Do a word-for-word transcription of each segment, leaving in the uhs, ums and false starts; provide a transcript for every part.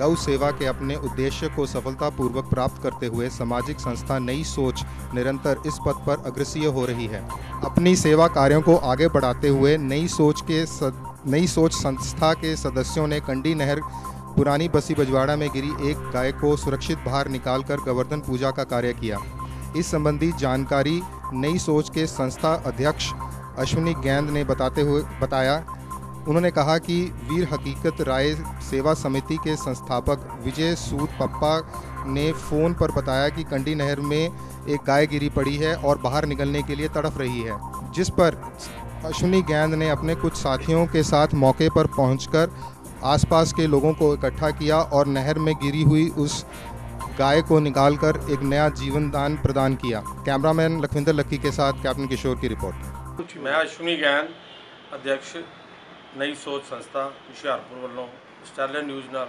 गौ सेवा के अपने उद्देश्य को सफलतापूर्वक प्राप्त करते हुए सामाजिक संस्था नई सोच निरंतर इस पथ पर अग्रसर हो रही है। अपनी सेवा कार्यों को आगे बढ़ाते हुए नई सोच के सद, नई सोच संस्था के सदस्यों ने कंडी नहर पुरानी बसी बजवाड़ा में गिरी एक गाय को सुरक्षित बाहर निकालकर गोवर्धन पूजा का कार्य किया। इस संबंधी जानकारी नई सोच के संस्था अध्यक्ष अश्विनी गैंद ने बताते हुए बताया। उन्होंने कहा कि वीर हकीकत राय सेवा समिति के संस्थापक विजय सूद पप्पा ने फ़ोन पर बताया कि कंडी नहर में एक गाय गिरी पड़ी है और बाहर निकलने के लिए तड़फ रही है, जिस पर अश्विनी गैंद ने अपने कुछ साथियों के साथ मौके पर पहुंचकर आसपास के लोगों को इकट्ठा किया और नहर में गिरी हुई उस गाय को निकालकर एक नया जीवन दान प्रदान किया। कैमरामैन लखविंदर लक्की के साथ कैप्टन किशोर की रिपोर्ट। मैं अश्विनी गैंद अध्यक्ष नई सोच संस्था होशियारपुर वालों आस्ट्रेलिया न्यूज़ नाल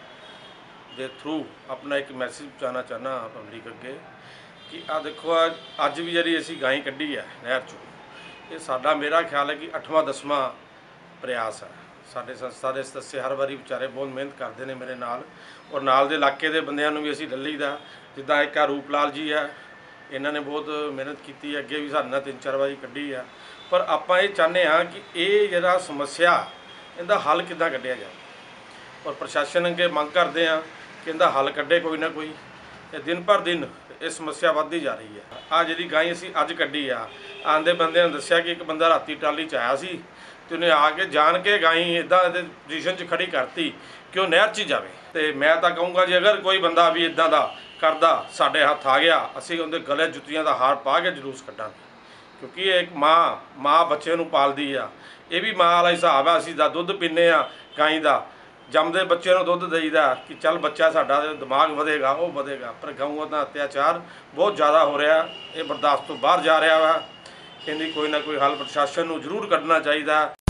दे थ्रू अपना एक मैसेज पहुँचाना चाहना पब्लिक अगे कि आ देखो अज भी जी असी गाय कढ़ी है नहर चो, ये साडा मेरा ख्याल है कि अठवां दसवां प्रयास है। साडे संस्था के सदस्य हर बारी बेचारे बहुत मेहनत करते हैं मेरे नाल, और नाल दे इलाके के बंदियां नूं भी असीं लली दा। जिद्दां एक आ रूपलाल जी है, इन्होंने बहुत मेहनत की, अगे भी साडे नाल तीन चार बारी कढ़ी है। पर आपां ये चाहते हाँ कि ये जिहड़ा समस्या इहदा हल किद्दां कढ़िया जाए, और प्रशासन अगे मंग करते हैं कि इहदा हल कढ़े कोई ना कोई। दिन पर दिन ये समस्या वधदी जा रही है। आ जिहड़ी गाय असीं अज कढ़ी आ, आंदे बंदे ने दस्सिया कि एक बंदा राती टाली च आया सी तो उन्हें आके जान के गाई इदा पोजीशन च खड़ी करती कि वह नहर च जाए। तो मैं तो कहूँगा जी अगर कोई बंदा भी इदा का करता साढ़े हथ आ गया, असी उनके गले जुत्तियां का हार पा के जलूस कढ़ांगे, क्योंकि एक माँ माँ बच्चे नूं पालदी आ। ये भी माँ वाला हिसाब है। असीं दा दुध पीने आ गाई का, जमदे बच्चे नूं दुध देईदा कि चल बच्चा साडा दिमाग वधेगा वो वधेगा। पर गऊं का अत्याचार बहुत ज़्यादा हो रहा, ये बर्दाश्त तो बाहर जा रहा वा। इहदी कोई ना कोई हल प्रशासन नूं जरूर कढ़ना चाहिए।